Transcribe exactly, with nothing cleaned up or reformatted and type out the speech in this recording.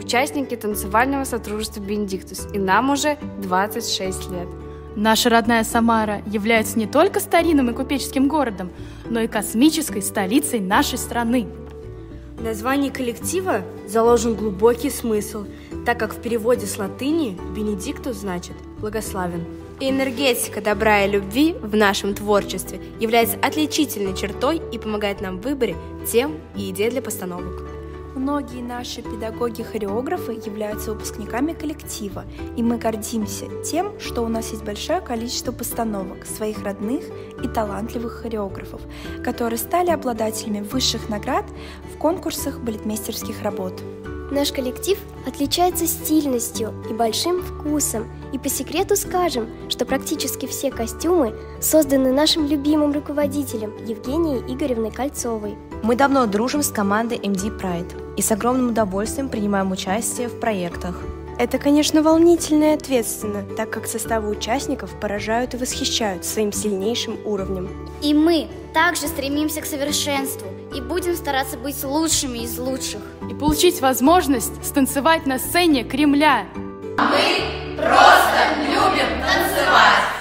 участники танцевального сотрудничества «Бенедиктус», и нам уже двадцать шесть лет. Наша родная Самара является не только старинным и купеческим городом, но и космической столицей нашей страны. В названии коллектива заложен глубокий смысл, так как в переводе с латыни «Бенедиктус» значит «благословен». И энергетика добра и любви в нашем творчестве является отличительной чертой и помогает нам в выборе тем и идей для постановок. Многие наши педагоги-хореографы являются выпускниками коллектива, и мы гордимся тем, что у нас есть большое количество постановок своих родных и талантливых хореографов, которые стали обладателями высших наград в конкурсах балетмейстерских работ. Наш коллектив отличается стильностью и большим вкусом, и по секрету скажем, что практически все костюмы созданы нашим любимым руководителем Евгенией Игоревной Кольцовой. Мы давно дружим с командой эм ди Pride и с огромным удовольствием принимаем участие в проектах. Это, конечно, волнительно и ответственно, так как составы участников поражают и восхищают своим сильнейшим уровнем. И мы также стремимся к совершенству и будем стараться быть лучшими из лучших. И получить возможность станцевать на сцене Кремля. Мы просто любим танцевать!